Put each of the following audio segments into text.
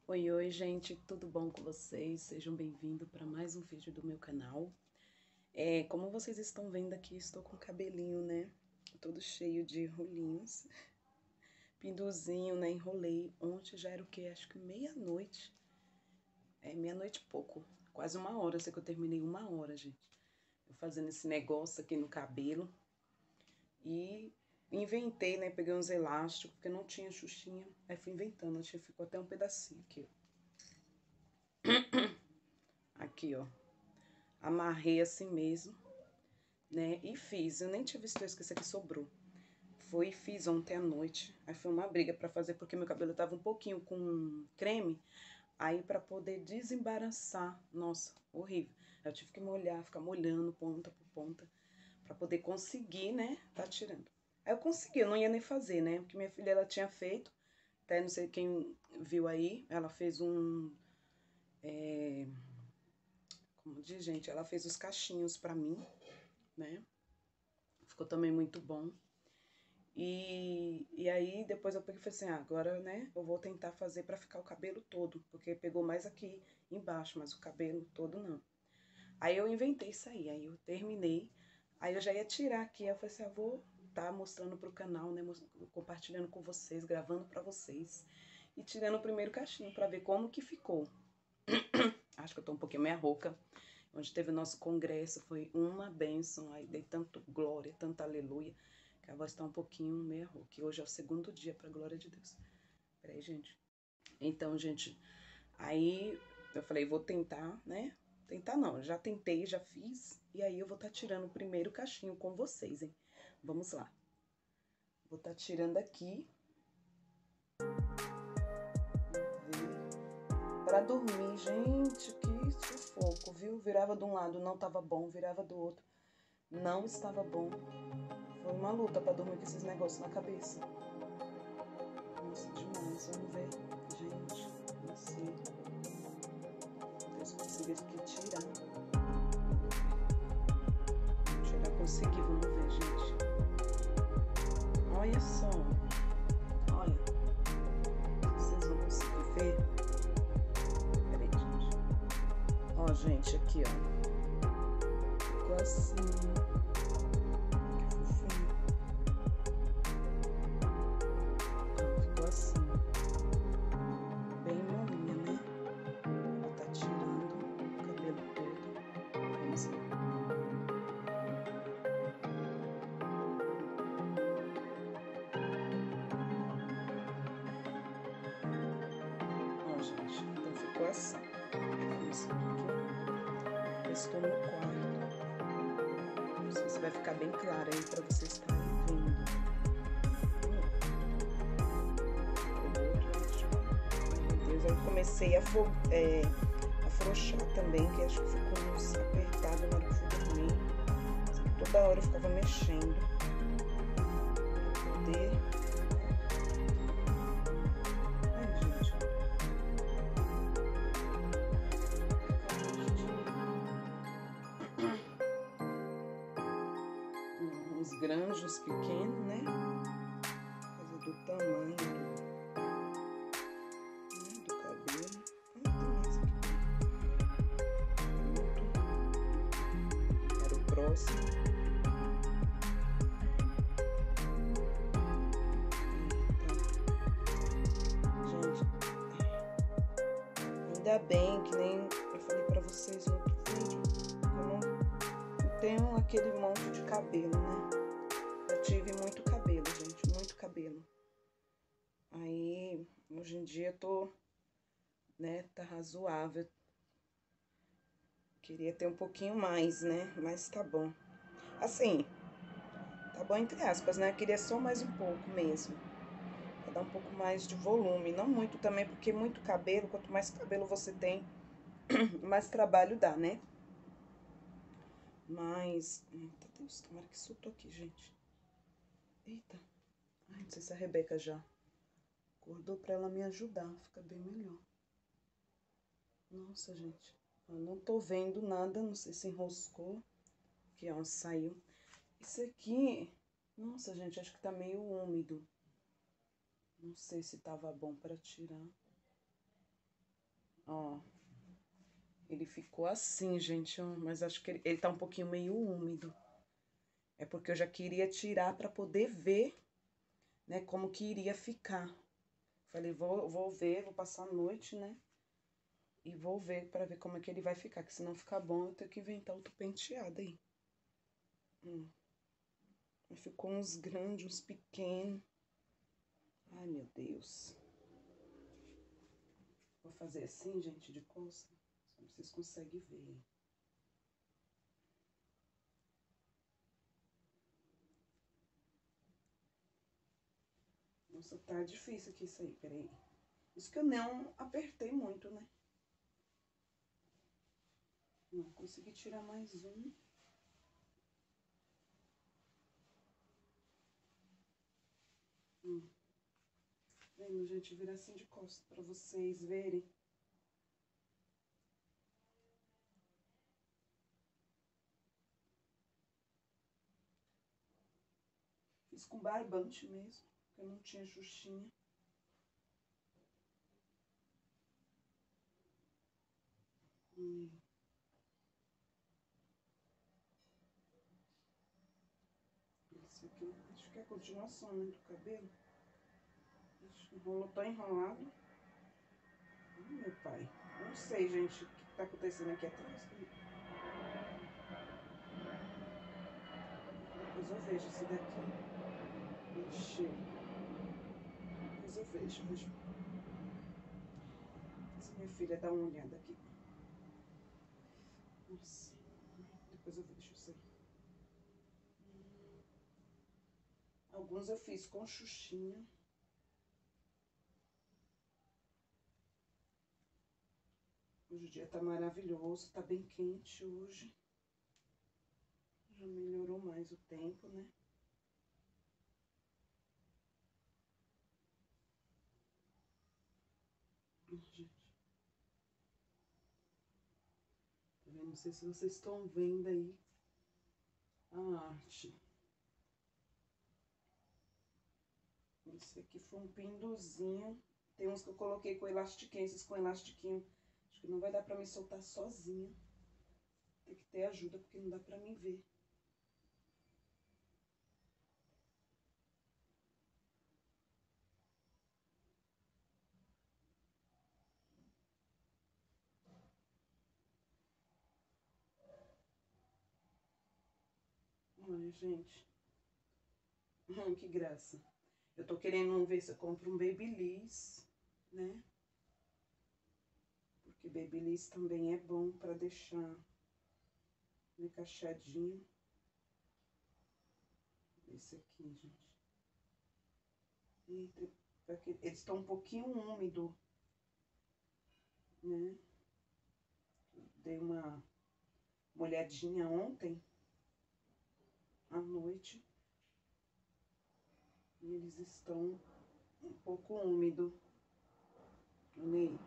Oi, oi, gente, tudo bom com vocês? Sejam bem-vindos para mais um vídeo do meu canal. Como vocês estão vendo aqui, estou com o cabelinho, né, todo cheio de rolinhos, pinduzinho, né, enrolei. Ontem já era o quê? Acho que meia-noite, meia-noite e pouco, quase uma hora, sei que eu terminei uma hora, gente, eu fazendo esse negócio aqui no cabelo. E inventei, né, peguei uns elásticos, porque não tinha xuxinha, aí fui inventando, acho que ficou até um pedacinho aqui, ó. Aqui, ó. Amarrei assim mesmo, né? E fiz. Eu nem tinha visto isso, que esse aqui sobrou. Foi e fiz ontem à noite. Aí foi uma briga pra fazer, porque meu cabelo tava um pouquinho com creme. Aí pra poder desembaraçar, nossa, horrível. Eu tive que molhar, ficar molhando ponta por ponta, pra poder conseguir, né, tá tirando. Aí eu consegui, eu não ia nem fazer, né, porque minha filha, ela tinha feito, até não sei quem viu aí, ela fez como diz, gente, ela fez os cachinhos pra mim, né, ficou também muito bom. E aí depois eu peguei e falei assim, agora, né, eu vou tentar fazer pra ficar o cabelo todo, porque pegou mais aqui embaixo, mas o cabelo todo não. Aí eu inventei isso aí eu terminei, aí eu já ia tirar aqui, aí eu falei assim, vou tá mostrando pro canal, né, compartilhando com vocês, gravando pra vocês, e tirando o primeiro cachinho pra ver como que ficou. Acho que eu tô um pouquinho meia rouca. Onde teve o nosso congresso, foi uma bênção, aí dei tanto glória, tanto aleluia, que a voz tá um pouquinho meia rouca. Hoje é o segundo dia, pra glória de Deus. Peraí, gente. Então, gente, aí eu falei, vou tentar, né? Tentar não, já tentei, já fiz, e aí eu vou estar tirando o primeiro cachinho com vocês, hein? Vamos lá. Vou estar tirando aqui. Pra dormir, gente, que sufoco, viu? Virava de um lado, não tava bom, virava do outro, não estava bom. Foi uma luta pra dormir com esses negócios na cabeça. Nossa, demais. Vamos ver. Gente, não sei. Deus consiga aqui tirar. Tirar, conseguir. Vamos ver, gente. Olha só. Olha. Vocês vão conseguir ver. Peraí, gente. Ó, gente, aqui, ó. Ficou assim. Que fofinho. Ó, ficou assim. Bem molinha, né? Vou tá tirando o cabelo todo. Vamos ver. Ó, gente, então ficou assim. Vamos aqui. Eu estou no quarto. Não sei se vai ficar bem claro aí pra vocês estarem vendo. Meu Deus, aí comecei a afrouxar também, que acho que ficou uns apertado na hora que eu fui dormir. Toda hora eu ficava mexendo pra poder. Ai, gente, uns granjos pequenos, né? Por causa do tamanho do cabelo. Tem mais aqui. Pronto. Para o próximo. Ainda bem que nem eu falei pra vocês no outro vídeo, eu não tenho aquele monte de cabelo, né? Eu tive muito cabelo, gente, muito cabelo. Aí, hoje em dia eu tô, né, tá razoável. Queria ter um pouquinho mais, né? Mas tá bom. Assim, tá bom entre aspas, né? Queria só mais um pouco mesmo. Pra dar um pouco mais de volume. Não muito também, porque muito cabelo, quanto mais cabelo você tem, mais trabalho dá, né? Mas, eita Deus, tomara que soltou aqui, gente. Eita. Ai, não sei se a Rebeca já acordou pra ela me ajudar, fica bem melhor. Nossa, gente, eu não tô vendo nada, não sei se enroscou. Aqui, ó, saiu. Isso aqui, nossa, gente, acho que tá meio úmido. Não sei se tava bom pra tirar. Ó, ele ficou assim, gente, ó, mas acho que ele tá um pouquinho meio úmido. É porque eu já queria tirar pra poder ver, né, como que iria ficar. Falei, vou ver, vou passar a noite, né? E vou ver pra ver como é que ele vai ficar, que se não ficar bom, eu tenho que inventar outro penteado aí. Ficou uns grandes, uns pequenos. Ai, meu Deus. Vou fazer assim, gente, de costa. Só vocês conseguem ver. Nossa, tá difícil aqui isso aí, peraí. Isso que eu não apertei muito, né? Não, consegui tirar mais um. Vendo, gente, virar assim de costas pra vocês verem. Fiz com barbante mesmo, porque eu não tinha xuxinha. Esse aqui, acho que é a continuação, né, do cabelo. Ixi, tá enrolado. Meu pai. Não sei, gente, o que tá acontecendo aqui atrás. Depois eu vejo esse daqui. Ixi. Depois eu vejo. Se minha filha dá uma olhada aqui. Nossa. Depois eu vejo isso aí. Alguns eu fiz com xuxinha. Hoje o dia tá maravilhoso, tá bem quente hoje. Já melhorou mais o tempo, né? Gente. Tá vendo? Não sei se vocês estão vendo aí a arte. Esse aqui foi um pinduzinho. Tem uns que eu coloquei com elastiquinho, esses com elastiquinho. Acho que não vai dar pra me soltar sozinha. Tem que ter ajuda, porque não dá pra mim ver. Ai, gente. Que graça. Eu tô querendo ver se eu compro um Babyliss, né? Porque Babyliss também é bom pra deixar encaixadinho. Esse aqui, gente. Eita, eles estão um pouquinho úmidos, né? Dei uma molhadinha ontem à noite. E eles estão um pouco úmidos. Olha aí.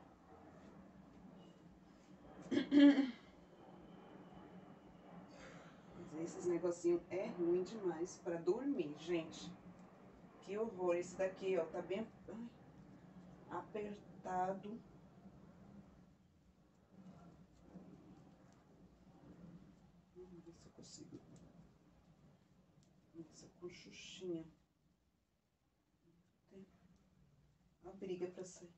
Esses negocinhos é ruim demais pra dormir, gente. Que horror. Esse daqui, ó, tá bem apertado. Vamos ver se eu consigo. Essa com xuxinha. Tem a briga pra sair.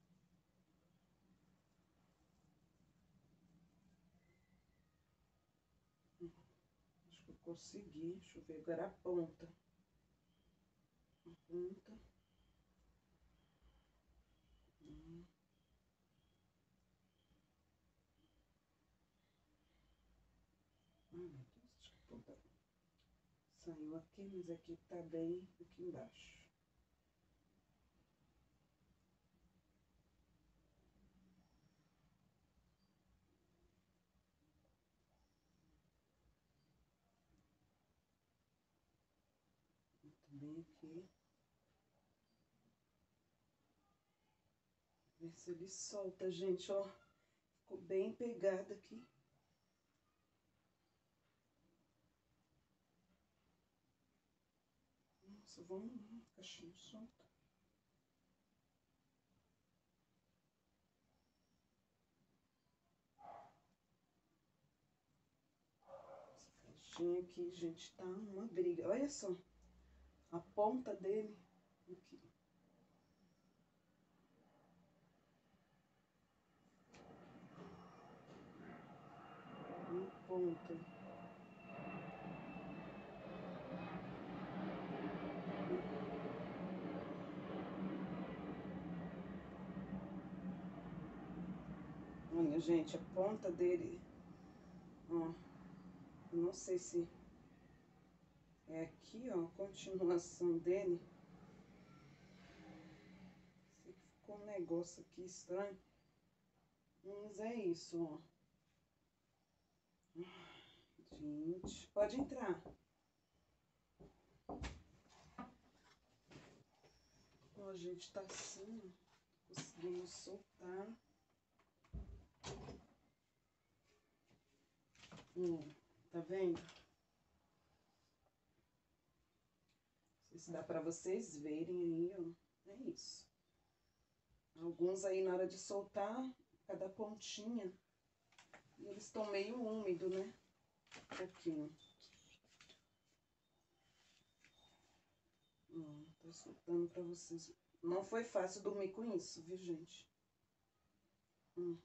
Acho que eu consegui. Deixa eu ver agora a ponta. A ponta. Ai, meu Deus, acho que a ponta saiu aqui, mas aqui tá bem aqui embaixo. Bem aqui. Ver se ele solta, gente, ó. Ficou bem pegado aqui. Nossa, vamos lá, cachinho solta. bichinho aqui, gente, tá uma briga. Olha só, a ponta dele aqui. Uma ponta. Olha, gente, a ponta dele, ó, eu não sei se é aqui, ó, a continuação dele. Sei que ficou um negócio aqui estranho. Mas é isso, ó. Gente, pode entrar. Ó, gente, tá assim, ó. Conseguimos soltar. Tá vendo? Não sei se dá pra vocês verem aí, ó. É isso. Alguns aí na hora de soltar, cada pontinha, e eles estão meio úmidos, né? Um pouquinho. Ó, tô soltando pra vocês. Não foi fácil dormir com isso, viu, gente? O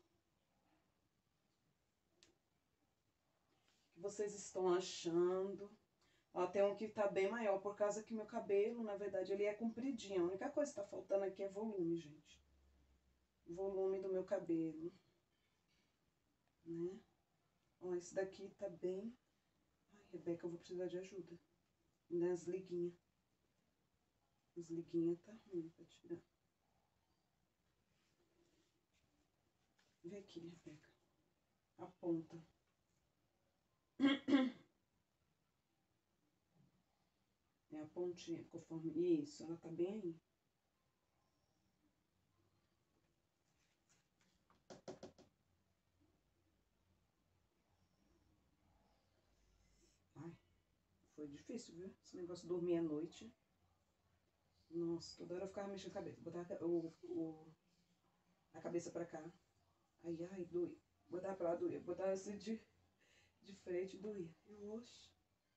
que vocês estão achando? Ó, tem um que tá bem maior, por causa que meu cabelo, na verdade, ele é compridinho. A única coisa que tá faltando aqui é volume, gente. Volume do meu cabelo, né? Ó, esse daqui tá bem... Ai, Rebeca, eu vou precisar de ajuda. Nas liguinhas. As liguinhas tá ruim pra tirar. Vê aqui, Rebeca. A ponta. É a pontinha, conforme... Isso, ela tá bem aí. Ai, foi difícil, viu? Esse negócio de dormir à noite. Nossa, toda hora eu ficava mexendo a cabeça. Botar a cabeça pra cá. Ai, doía. Botar pra lá, doía. Botar assim de frente, doía. Eu, oxe.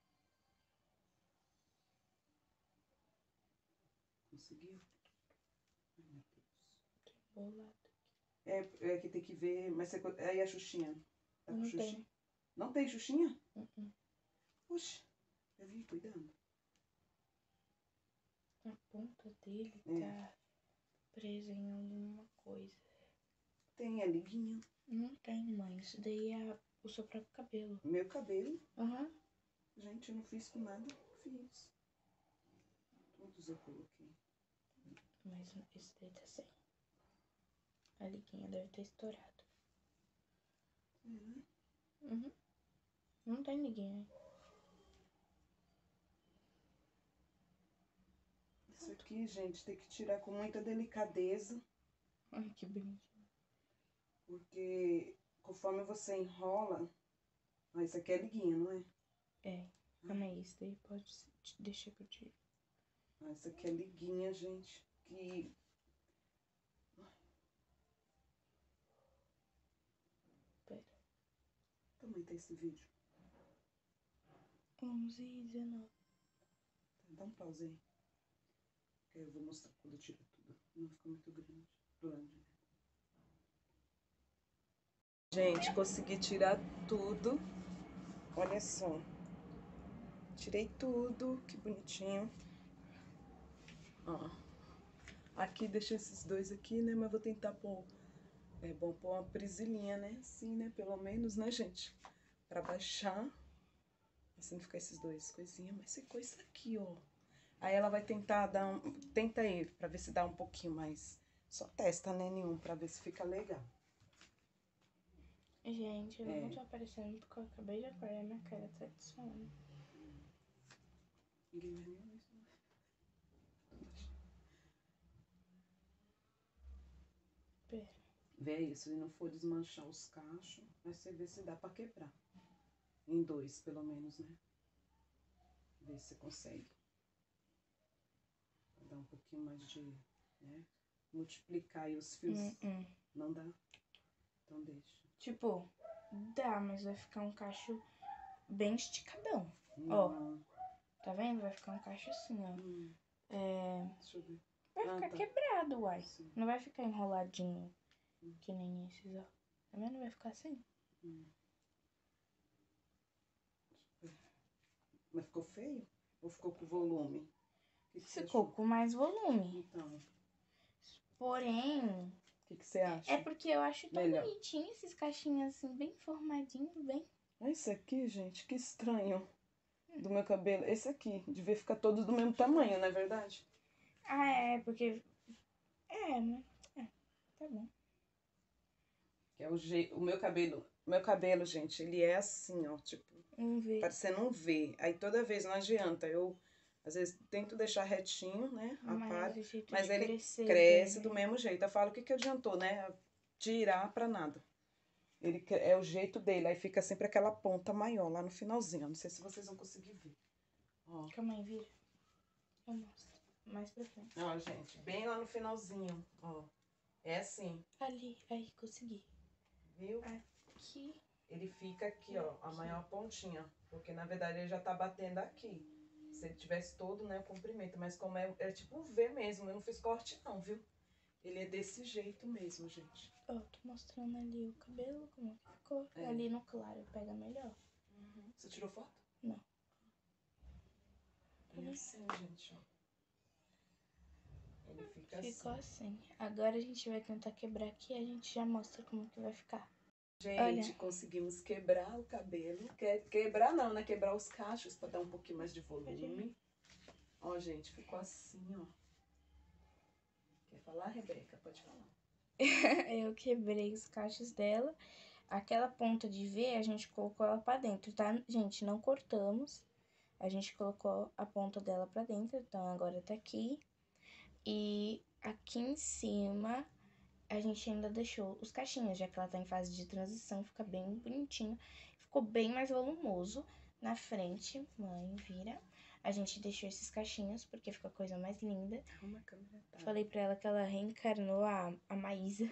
Conseguiu? Ai, meu Deus. Bolado. É que tem que ver, mas você, aí a Xuxinha. Tá com Não Xuxinha? tem. Não tem Xuxinha? Uh-uh. Oxe, eu vim cuidando. A ponta dele tá presa em alguma coisa. Tem a liguinha. Não tem, mãe. Isso daí é o seu próprio cabelo. Meu cabelo. Aham. Gente, eu não fiz com nada. Fiz. Todos eu coloquei. Mas esse daí tá sem. A liguinha deve ter estourado. Uhum. Não tem liguinha. Isso aqui, gente, tem que tirar com muita delicadeza. Ai, que bonitinho. Porque conforme você enrola... Ah, isso aqui é liguinha, não é? É. Calma aí, isso daí pode deixar que eu tiro. Ah, isso aqui é liguinha, gente. Que... Pera. Também tem esse vídeo. 11h19. Dá um pause aí. Que aí eu vou mostrar quando eu tiro tudo. Não fica muito grande. Gente, consegui tirar tudo. Olha só. Tirei tudo. Que bonitinho. Ó. Aqui, deixei esses dois aqui, né? Mas vou tentar pôr... É bom pôr uma prisilinha, né? Assim, né? Pelo menos, né, gente? Pra baixar. Assim não ficar esses dois coisinhas. Mas ficou isso aqui, ó. Aí ela vai tentar dar um... Tenta aí, pra ver se dá um pouquinho mais. Só testa, né, nenhum, pra ver se fica legal. Gente, eu não tô aparecendo porque eu acabei de acordar, minha cara tá de sono. Ninguém vai nem ver isso. Pera. Vê aí, se não for desmanchar os cachos, aí você vê se dá pra quebrar. Em dois, pelo menos, né? Vê se você consegue. Pra dar um pouquinho mais de, né? Multiplicar aí os fios. Não dá? Então deixa. Tipo, dá, mas vai ficar um cacho bem esticadão. Ó, tá vendo? Vai ficar um cacho assim, ó. Deixa eu ver. Vai ficar tá. quebrado, uai. Sim. Não vai ficar enroladinho, que nem esses, ó. Tá vendo? Vai ficar assim. Mas ficou feio? Ou ficou com volume? Que você Ficou achou? com mais volume. Então, Porém, o que você acha? é porque eu acho tão Melhor. bonitinho esses caixinhos assim, bem formadinhos, bem. Olha esse aqui, gente, que estranho. Do meu cabelo. Esse aqui, devia ficar todos do mesmo tamanho, não é verdade? Ah, é, porque. Mas. Tá bom. Que é o meu cabelo. Meu cabelo, gente, ele é assim, ó, tipo, Vamos ver. parecendo um V. Aí toda vez não adianta. Eu, às vezes, tento deixar retinho, né? Mas ele cresce do mesmo jeito. Eu falo, o que adiantou, né? Tirar pra nada. Ele é o jeito dele. Aí fica sempre aquela ponta maior lá no finalzinho. Não sei se vocês vão conseguir ver. Ó. Calma aí, vira. Eu mostro. Mais pra frente. Ó, gente, bem lá no finalzinho, ó. É assim. Ali, aí, consegui. Viu? Aqui. Ele fica aqui, ó, a maior pontinha. Porque, na verdade, ele já tá batendo aqui. Se ele tivesse todo, né, o comprimento. Mas como é tipo um V mesmo, eu não fiz corte não, viu? Ele é desse jeito mesmo, gente. Ó, tô mostrando ali o cabelo, como que ficou. É. Ali no claro, pega melhor. Você tirou foto? Não. É assim, gente, ó. Ele fica Ficou assim. assim. Agora a gente vai tentar quebrar aqui e a gente já mostra como que vai ficar. Gente, olha, conseguimos quebrar o cabelo. Quebrar não, né? Quebrar os cachos pra dar um pouquinho mais de volume. Ó, gente, ficou assim, ó. Quer falar, Rebeca? Pode falar. Eu quebrei os cachos dela. Aquela ponta de V, a gente colocou ela pra dentro, tá? Gente, não cortamos. A gente colocou a ponta dela pra dentro, então agora tá aqui. E aqui em cima, a gente ainda deixou os cachinhos, já que ela tá em fase de transição, fica bem bonitinho. Ficou bem mais volumoso na frente, mãe, vira. A gente deixou esses cachinhos, porque fica a coisa mais linda. Uma câmera tá. Falei pra ela que ela reencarnou a Maísa.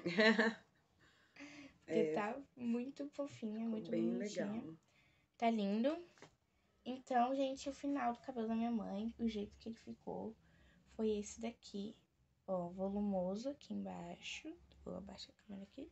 Porque tá muito fofinha, muito bem bonitinha. legal. Tá lindo. Então, gente, o final do cabelo da minha mãe, o jeito que ele ficou, foi esse daqui. Ó, volumoso aqui embaixo. Vou abaixar a câmera aqui.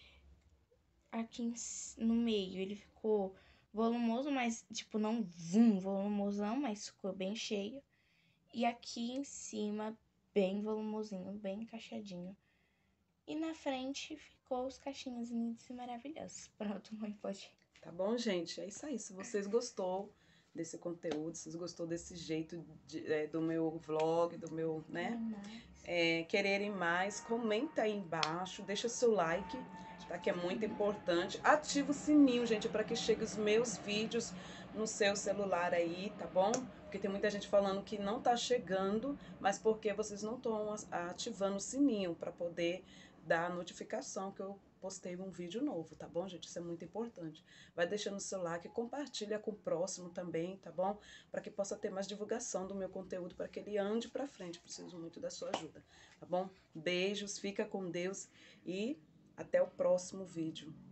Aqui no meio ele ficou volumoso, mas tipo, não volumosão, mas ficou bem cheio. E aqui em cima, bem volumosinho, bem encaixadinho. E na frente ficou os cachinhos lindos e maravilhosos. Pronto, mãe, pode ir. Tá bom, gente? É isso aí. Se vocês gostou desse conteúdo, se vocês gostou desse jeito do meu vlog, do meu, né? Quererem mais, comenta aí embaixo, deixa seu like, tá? Que é muito importante. Ativa o sininho, gente, para que chegue os meus vídeos no seu celular aí, tá bom? Porque tem muita gente falando que não tá chegando, mas porque vocês não estão ativando o sininho para poder dar a notificação que eu postei um vídeo novo, tá bom, gente? Isso é muito importante. Vai deixando o seu like, compartilha com o próximo também, tá bom? Para que possa ter mais divulgação do meu conteúdo, para que ele ande para frente. Preciso muito da sua ajuda, tá bom? Beijos, fica com Deus e até o próximo vídeo.